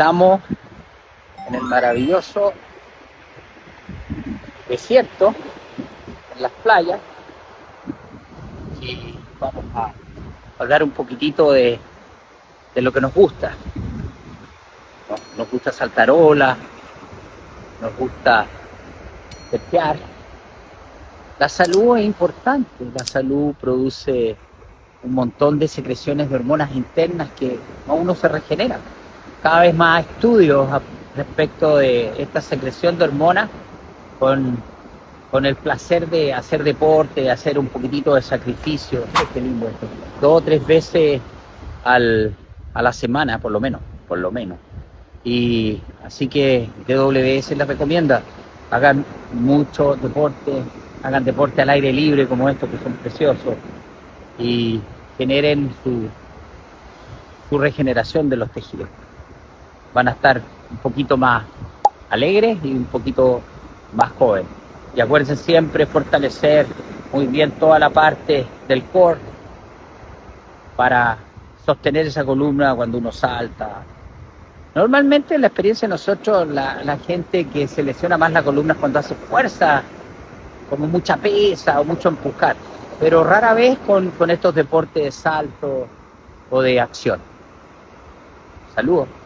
Estamos en el maravilloso desierto, en las playas, y vamos a hablar un poquitito de lo que nos gusta. Nos gusta saltar olas, nos gusta surfear. La salud es importante, la salud produce un montón de secreciones de hormonas internas que a uno se regenera. Cada vez más estudios respecto de esta secreción de hormonas con el placer de hacer deporte, de hacer un poquitito de sacrificio. Qué lindo esto. 2 o 3 veces a la semana, por lo menos. Y así que DWS les recomienda, hagan mucho deporte, hagan deporte al aire libre como estos que son preciosos y generen su regeneración de los tejidos. Van a estar un poquito más alegres y un poquito más jóvenes. Y acuérdense siempre fortalecer muy bien toda la parte del core para sostener esa columna cuando uno salta. Normalmente en la experiencia de nosotros, la gente que se lesiona más la columna es cuando hace fuerza, como mucha pesa o mucho empujar, pero rara vez con estos deportes de salto o de acción. Saludos.